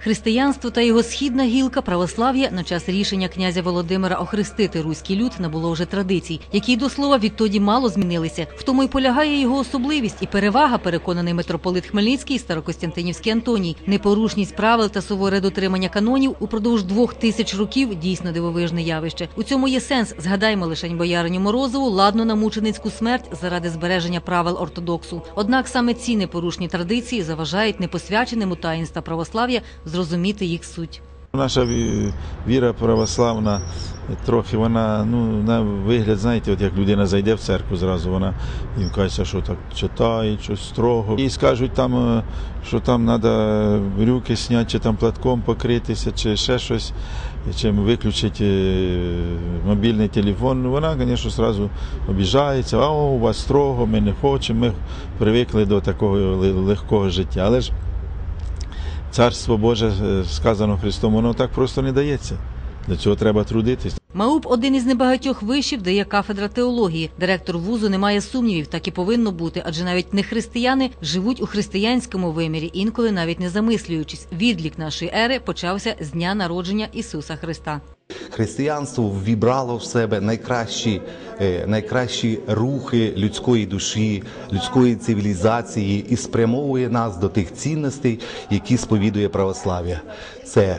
Християнство та його східна гілка православ'я на час рішення князя Володимира охрестити руський люд набуло вже традицій, які, до слова, відтоді мало змінилися. В тому й полягає його особливість і перевага, переконаний митрополит Хмельницький і Старокостянтинівський Антоній. Непорушність правил та суворе дотримання канонів упродовж 2000 років – дійсно дивовижне явище. У цьому є сенс. Згадаймо лишень бояриню Морозову, ладну на мученицьку смерть заради збереження правил ортодоксу. Однак саме ці непорушні традиції заважають непосвяченим у таїнства православ'я зрозуміти їх суть. Наша віра православна, трохи вона, на вигляд, знаєте, от як людина зайде в церкву зразу, вона їм каже, що так читає, щось строго. І скажуть там, що там треба брюки зняти, чи там платком покритися, чи ще щось, чи виключити мобільний телефон. Вона, звісно, зразу обіжається, у вас строго, ми не хочемо, ми привикли до такого легкого життя. Але ж Царство Боже, сказано Христом, воно так просто не дається. Для цього треба трудитись. МАУП – один із небагатьох вишів, де є кафедра теології. Директор вузу не має сумнівів, так і повинно бути, адже навіть нехристияни живуть у християнському вимірі, інколи навіть не замислюючись. Відлік нашої ери почався з дня народження Ісуса Христа. Християнство ввібрало в себе найкращі рухи людської душі, людської цивілізації і спрямовує нас до тих цінностей, які сповідує православ'я. Це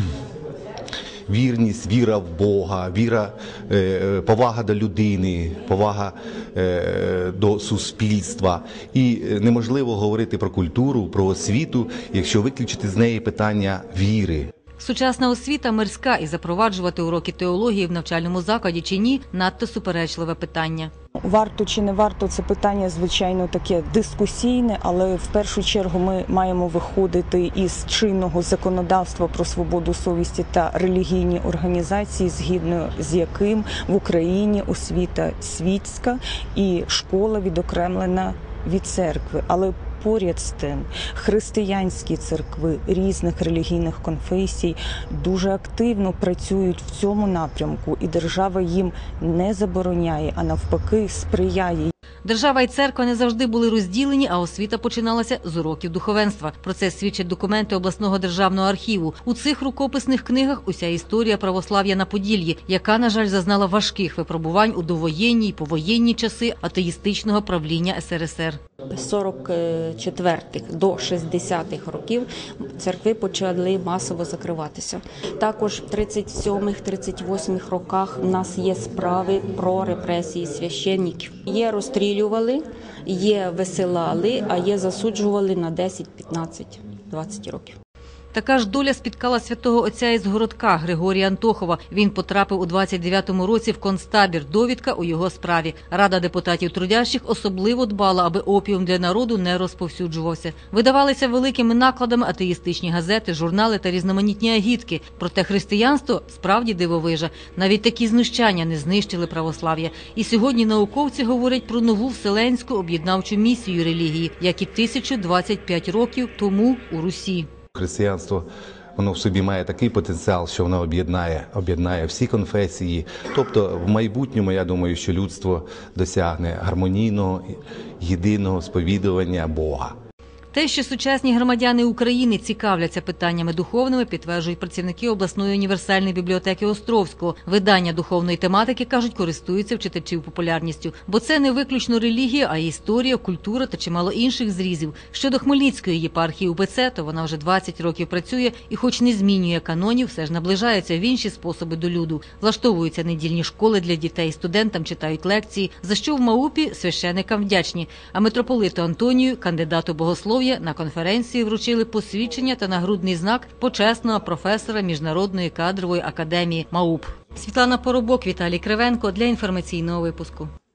вірність, віра в Бога, повага до людини, повага до суспільства. І неможливо говорити про культуру, про освіту, якщо виключити з неї питання віри. Сучасна освіта мирська, і запроваджувати уроки теології в навчальному закладі чи ні – надто суперечливе питання. Варто чи не варто – це питання, звичайно, таке дискусійне, але в першу чергу ми маємо виходити із чинного законодавства про свободу совісті та релігійні організації, згідно з яким в Україні освіта світська і школа відокремлена від церкви. Але поряд з тим, християнські церкви різних релігійних конфесій дуже активно працюють в цьому напрямку, і держава їм не забороняє, а навпаки сприяє. Держава і церква не завжди були розділені, а освіта починалася з уроків духовенства. Про це свідчать документи обласного державного архіву. У цих рукописних книгах уся історія православ'я на Поділлі, яка, на жаль, зазнала важких випробувань у довоєнні й повоєнні часи атеїстичного правління СРСР. З 44-х до 60-х років церкви почали масово закриватися. Також в 37-38 роках у нас є справи про репресії священників. Є розстрілювали, є висилали, а є засуджували на 10, 15, 20 років. Така ж доля спіткала святого отця із Городка Григорія Антохова. Він потрапив у 29-му році в концтабір. Довідка у його справі. Рада депутатів трудящих особливо дбала, аби опіум для народу не розповсюджувався. Видавалися великими накладами атеїстичні газети, журнали та різноманітні агітки. Проте християнство справді дивовижа. Навіть такі знущання не знищили православ'я. І сьогодні науковці говорять про нову вселенську об'єднавчу місію релігії, як і 1025 років тому у Русі. Християнство, воно в собі має такий потенціал, що воно об'єднає всі конфесії. Тобто в майбутньому, я думаю, що людство досягне гармонійного, єдиного сповідування Бога. Те, що сучасні громадяни України цікавляться питаннями духовними, підтверджують працівники обласної універсальної бібліотеки Островського. Видання духовної тематики, кажуть, користуються в читачів популярністю. Бо це не виключно релігія, а й історія, культура та чимало інших зрізів. Щодо Хмельницької єпархії УПЦ, то вона вже 20 років працює і хоч не змінює канонів, все ж наближається в інші способи до люду. Влаштовуються недільні школи для дітей, студентам читають лекції, за що в МАУПі священикам вдячні. А митрополиту Антонію, кандидату богослов'я, на конференції вручили посвідчення та нагрудний знак почесного професора Міжнародної кадрової академії МАУП. Світлана Поробок, Віталій Кривенко для інформаційного випуску.